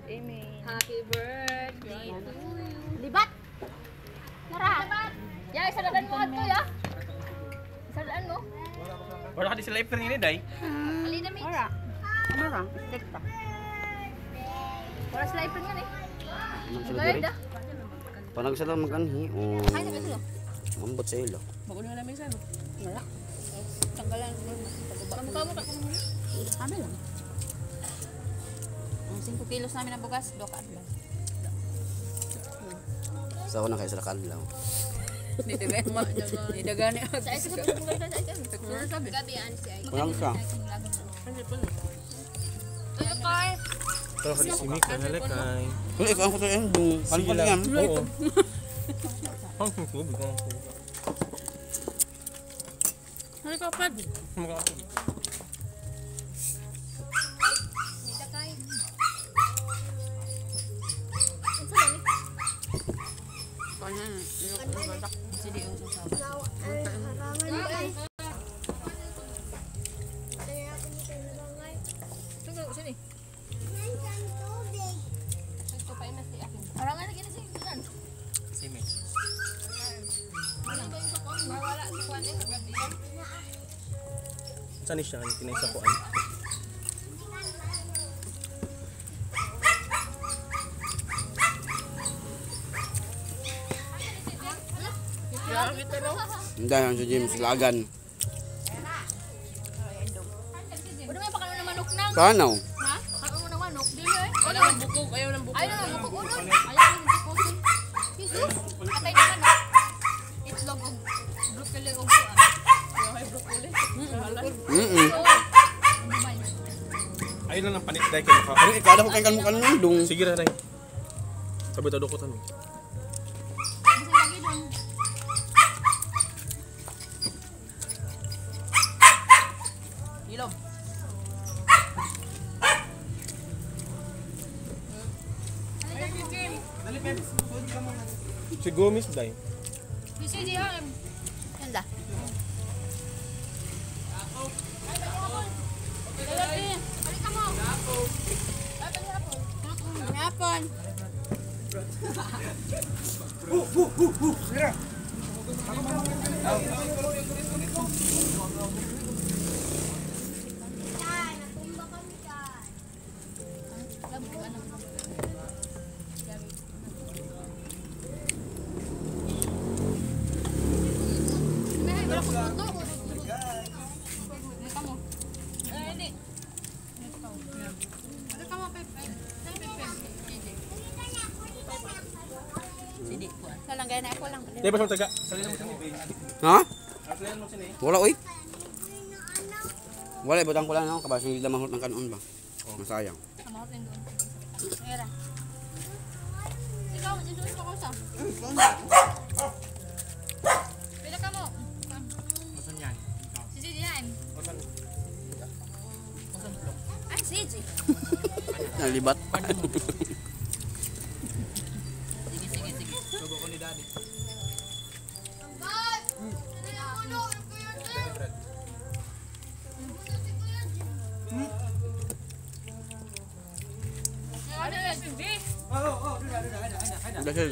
Amen. Happy birthday to you. Libat! Nara! Ya, isadaan mo ato ya. Isadaan mo. Wala ka di sa live ini, Day. Ali na mi. Nara! Ano ra? Stick ta. Wala sliper nga eh. Magsala Gayad diri. ah. Panag sa lang makanhi. Ay, nagkasulo. Mambot sa ilo. Bago na namin sa Nara. Tanggalan mo. Kamukha mo ka. Kami lang. Ang 5 kilos namin na bugas, 2 ka adlaw. Sa ako na kayo sa kadlaw. Dito ba ma? Dito gani. Sa isa ka mo sa isa. Gabi an si ay. Walang ka. Tuyo kay. Pero ka di si Mika halakay. Wala ikaw ko to yung kalpal yan. Oo. Ang tubig ko. Ano ka pad? Kanya, sige yung sasabi. Sini. Ito pa ina si akin. Orangan lagi na si Ilan. Si Mika. Ano ba yung sakon? Wala si Juan eh gabi yan. Saan siya? Tinay sa kuan. Hindi yan si James Lagan. Udah may pakano na manok nang. Paano? Ha? Pakano mo na manok. Dili eh. Wala nang bukog, ayaw nang bukog. Ayaw na bukog ulo. Ayaw na bukog. Jesus. Atay na manok. Itlog og broccoli og kuan. Ay, broccoli. Ayun lang ang panit Day kay maka. Ano ikaw ko kay kalmukan ng dung. Sige ra Day. Sabi ta ko tami. Ilog. Si Gomis Day. Bisi di ha. Yanda. Balik ka mo. Hapon. Sidi ko. Salang gaya na ako lang. Day ba sa taga? Salihan mo sini. Ha? Salihan mo sini. Wala oy. Wala ibutang ko lang ako kabas hindi mahot ng kanon ba. Masayang. Kamot din doon. Era. Ikaw, Jesus ko sa. Pila ka mo. Masan yan? Si Sidi yan. Ay, Sidi. Nalibat. Logo ko ni Daddy. Dahil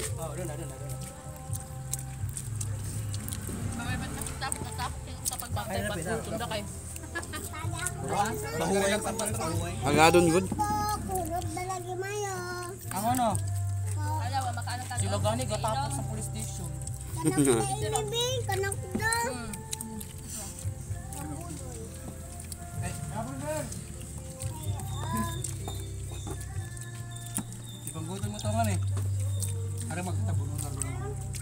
Bahuay lang tampal bahuay. agadon good. Ang ano? Kala wa makaano ka. Sila gani gatapos sa police station. Ipanggutan mo tongan eh. Ara magtabulong na rin.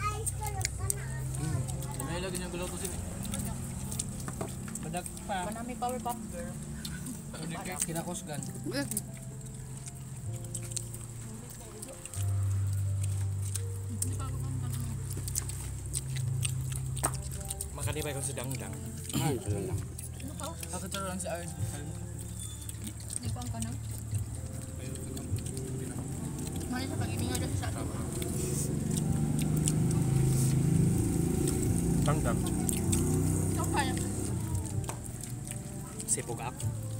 May lagi niya gulo to sini. Badak pa. Manami power pop girl. Kinakusgan. Makanibay ko si Dangdang. Ay, sila lang. Ako taro lang si Ard. Di ko ang kanang. Mali sa pag-ibig nga sa ato. Dangdang. Ito kaya. Sipog ako.